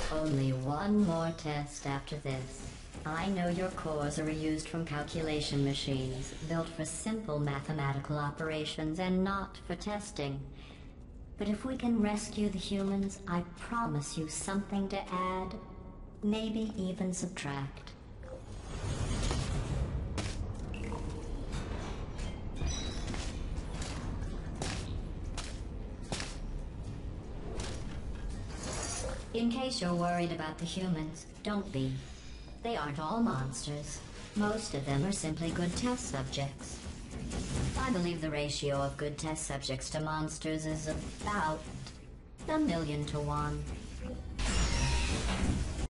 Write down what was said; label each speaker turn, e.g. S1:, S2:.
S1: Only one more test after this. I know your cores are reused from calculation machines, built for simple mathematical operations and not for testing. But if we can rescue the humans, I promise you something to add, maybe even subtract. In case you're worried about the humans, don't be. They aren't all monsters. Most of them are simply good test subjects. I believe the ratio of good test subjects to monsters is about 1,000,000 to 1.